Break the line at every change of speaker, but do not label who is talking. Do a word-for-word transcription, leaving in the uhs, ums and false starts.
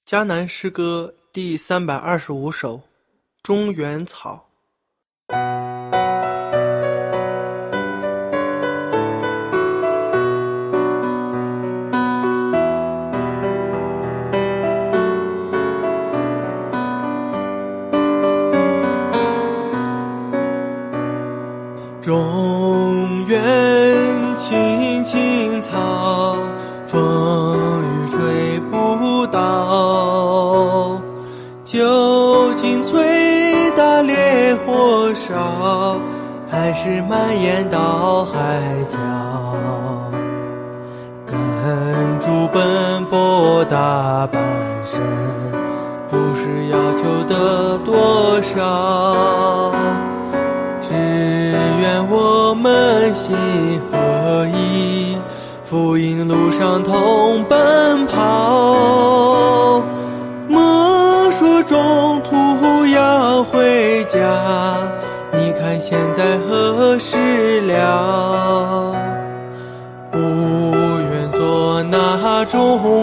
迦南诗歌第三百二十五首，中原草。
中原青青草，风雨吹不倒。究竟最大烈火烧，还是蔓延到海角？耕株奔波大半生，不是要求得多少，只愿我们心合一，福音路上同奔跑。莫说中途要回家，你看现在何时了？不愿做那中